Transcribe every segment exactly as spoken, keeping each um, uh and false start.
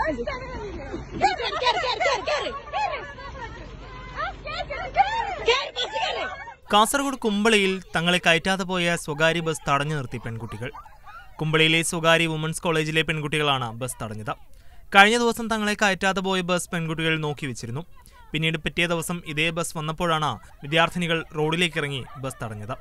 കാസർഗോഡ് കുമ്പളയിൽ തങ്ങളെ കയറ്റാതെ പോയ സ്വകാര്യ ബസ് തടഞ്ഞു നിർത്തി പെൺകുട്ടികൾ. കുമ്പളയിലെ സ്വകാര്യ വുമൻസ് കോളേജിലെ പെൺകുട്ടികളാണ് ബസ് തടഞ്ഞത്. കഴിഞ്ഞ ദിവസം തങ്ങളെ കയറ്റാതെ പോയ ബസ് പെൺകുട്ടികൾ നോക്കി വെച്ചിരുന്നു. പിന്നീട് പിറ്റേ ദിവസം ഇതേ ബസ് വന്നപ്പോഴാണ് വിദ്യാർത്ഥിനികൾ റോഡിലേക്ക് ഇറങ്ങി ബസ് തടഞ്ഞത്.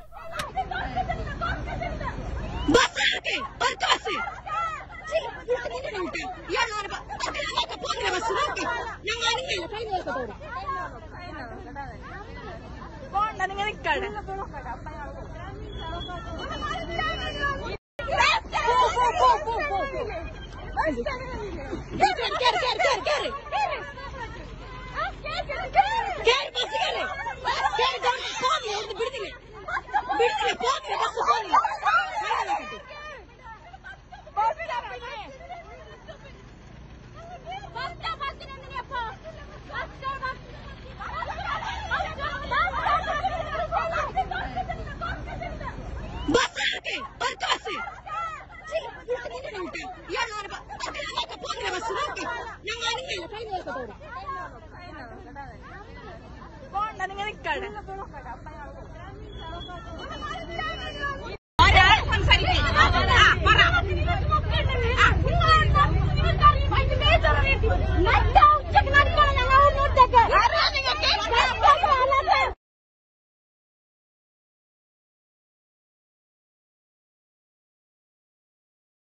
നിങ്ങൾ